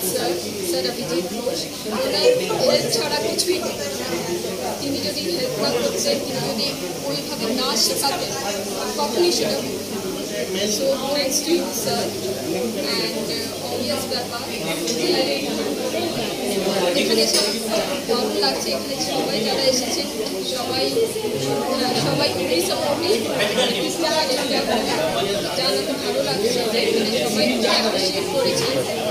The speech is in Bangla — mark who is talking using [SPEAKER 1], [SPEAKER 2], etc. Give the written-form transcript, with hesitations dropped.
[SPEAKER 1] sir, Sir Abhijit Ghosh, ওনার হেল্প ছাড়া কিছুই নেই। তিনি যদি হেল্প না করতেন, তিনি যদি ওইভাবে না শেখাতেন, কখনই সেটা হতো না। So thanks to you, sir, and obvious ব্যাপার এখানে ভালো লাগছে। এখানে সবাই যারা এসেছেন সবাই খুবই সাপোর্টিভ, জানাতে ভালো লাগছে যে এখানে সবাই অ্যাপ্রিসিয়েট করেছে।